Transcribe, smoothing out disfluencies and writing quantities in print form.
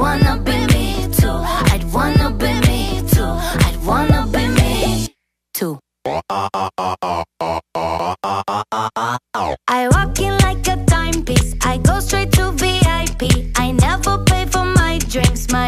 wanna be me too. I'd wanna be me too. I'd wanna be me too. I walk in like a timepiece. I go straight to VIP. I never pay for my drinks. My